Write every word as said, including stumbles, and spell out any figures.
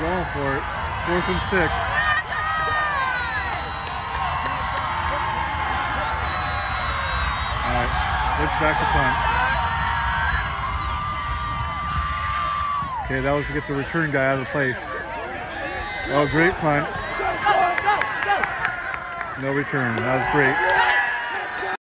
going for it. Fourth and six. All right, looks back to punt. Okay, that was to get the return guy out of the place. Oh, great punt. No return. That was great.